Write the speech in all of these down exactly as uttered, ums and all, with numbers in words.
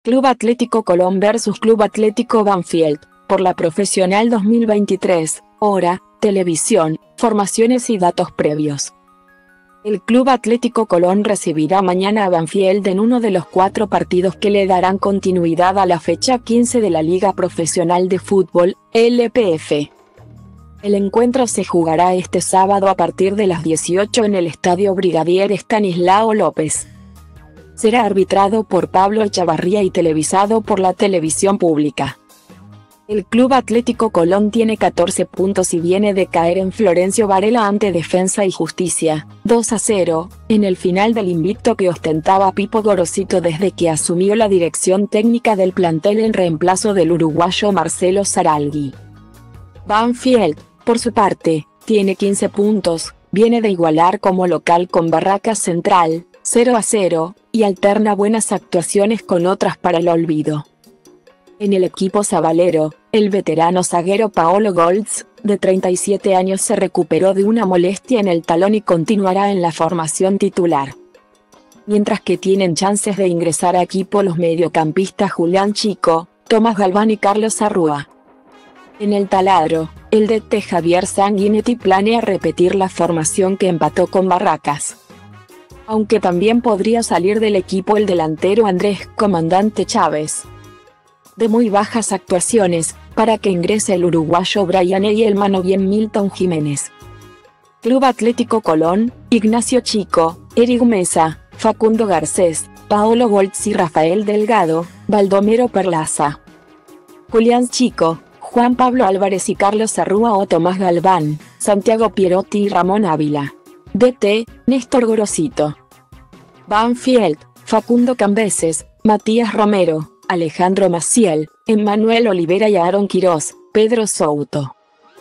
Club Atlético Colón versus Club Atlético Banfield, por la Profesional dos mil veintitrés, hora, televisión, formaciones y datos previos. El Club Atlético Colón recibirá mañana a Banfield en uno de los cuatro partidos que le darán continuidad a la fecha quince de la Liga Profesional de Fútbol, L P F. El encuentro se jugará este sábado a partir de las dieciocho en el Estadio Brigadier Estanislao López. Será arbitrado por Pablo Echavarría y televisado por la televisión pública. El Club Atlético Colón tiene catorce puntos y viene de caer en Florencio Varela ante Defensa y Justicia, dos a cero, en el final del invicto que ostentaba Pipo Gorosito desde que asumió la dirección técnica del plantel en reemplazo del uruguayo Marcelo Saralgui. Banfield, por su parte, tiene quince puntos, viene de igualar como local con Barracas Central, cero a cero, y alterna buenas actuaciones con otras para el olvido. En el equipo sabalero, el veterano zaguero Paolo Goltz, de treinta y siete años, se recuperó de una molestia en el talón y continuará en la formación titular. Mientras que tienen chances de ingresar a equipo los mediocampistas Julián Chico, Tomás Galván y Carlos Arrúa. En el taladro, el D T Javier Sanguinetti planea repetir la formación que empató con Barracas. Aunque también podría salir del equipo el delantero Andrés Comandante Chávez. De muy bajas actuaciones, para que ingrese el uruguayo Brian Edelman o bien Milton Jiménez. Club Atlético Colón, Ignacio Chico, Eric Mesa, Facundo Garcés, Paolo Goltz y Rafael Delgado, Baldomero Perlaza. Julián Chico, Juan Pablo Álvarez y Carlos Arrúa o Tomás Galván, Santiago Pierotti y Ramón Ávila. D T, Néstor Gorosito. Banfield, Facundo Cambeses, Matías Romero, Alejandro Maciel, Emmanuel Olivera y Aaron Quirós, Pedro Souto.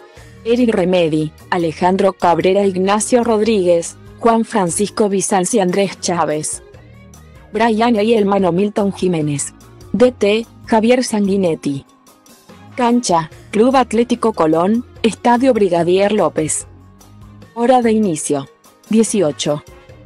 Eric Remedi, Alejandro Cabrera, Ignacio Rodríguez, Juan Francisco Bizanci y Andrés Chávez. Brian Edelman o Milton Jiménez. D T, Javier Sanguinetti. Cancha, Club Atlético Colón, Estadio Brigadier López. Hora de inicio, dieciocho.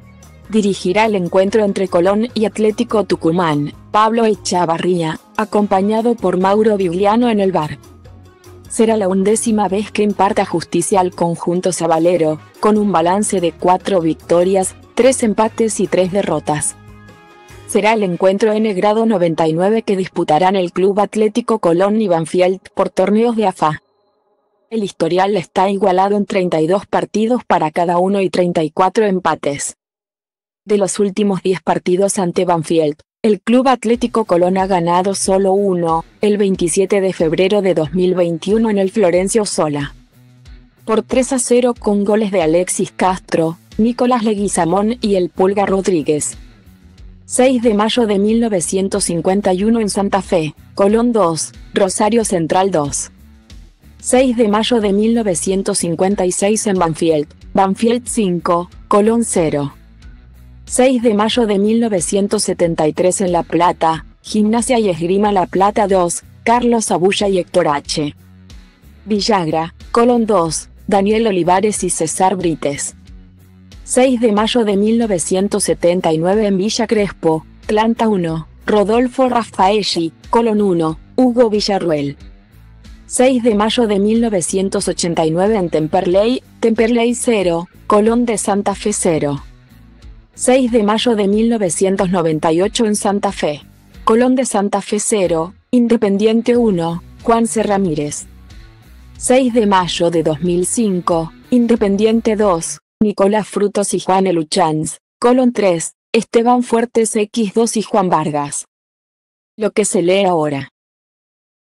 Dirigirá el encuentro entre Colón y Atlético Tucumán, Pablo Echavarría, acompañado por Mauro Vigliano en el V A R. Será la undécima vez que imparta justicia al conjunto sabalero, con un balance de cuatro victorias, tres empates y tres derrotas. Será el encuentro N grado noventa y nueve que disputarán el Club Atlético Colón y Banfield por torneos de A F A. El historial está igualado en treinta y dos partidos para cada uno y treinta y cuatro empates. De los últimos diez partidos ante Banfield, el Club Atlético Colón ha ganado solo uno, el veintisiete de febrero de dos mil veintiuno en el Florencio Sola. Por tres a cero con goles de Alexis Castro, Nicolás Leguizamón y el Pulga Rodríguez. seis de mayo de mil novecientos cincuenta y uno en Santa Fe, Colón dos, Rosario Central dos. seis de mayo de mil novecientos cincuenta y seis en Banfield, Banfield cinco, Colón cero. seis de mayo de mil novecientos setenta y tres en La Plata, Gimnasia y Esgrima La Plata dos, Carlos Abulla y Héctor H. Villagra, Colón dos, Daniel Olivares y César Brites. seis de mayo de mil novecientos setenta y nueve en Villa Crespo, Atlanta uno, Rodolfo Raffaelli, Colón uno, Hugo Villarruel. seis de mayo de mil novecientos ochenta y nueve en Temperley, Temperley cero, Colón de Santa Fe cero. seis de mayo de mil novecientos noventa y ocho en Santa Fe, Colón de Santa Fe cero, Independiente uno, Juan C. Ramírez. seis de mayo de dos mil cinco, Independiente dos, Nicolás Frutos y Juan Eluchans, Colón tres, Esteban Fuertes equis dos y Juan Vargas. Lo que se lee ahora.